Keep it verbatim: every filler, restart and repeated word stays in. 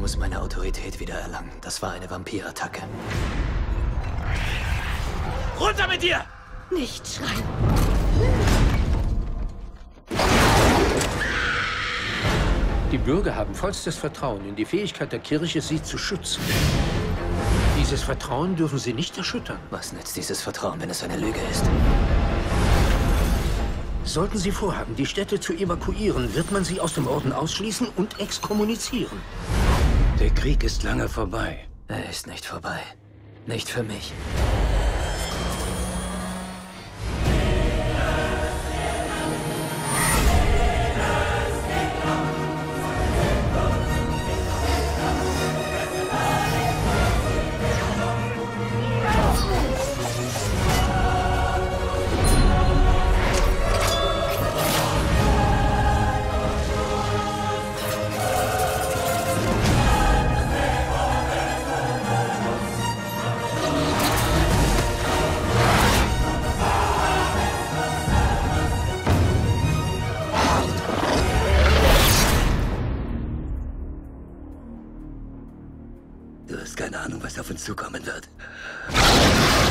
muss meine Autorität wiedererlangen. Das war eine Vampirattacke. Runter mit dir! Nicht schreien. Die Bürger haben vollstes Vertrauen in die Fähigkeit der Kirche, sie zu schützen. Dieses Vertrauen dürfen sie nicht erschüttern. Was nützt dieses Vertrauen, wenn es eine Lüge ist? Sollten Sie vorhaben, die Städte zu evakuieren, wird man sie aus dem Orden ausschließen und exkommunizieren. Der Krieg ist lange vorbei. Er ist nicht vorbei. Nicht für mich. Du hast keine Ahnung, was auf uns zukommen wird.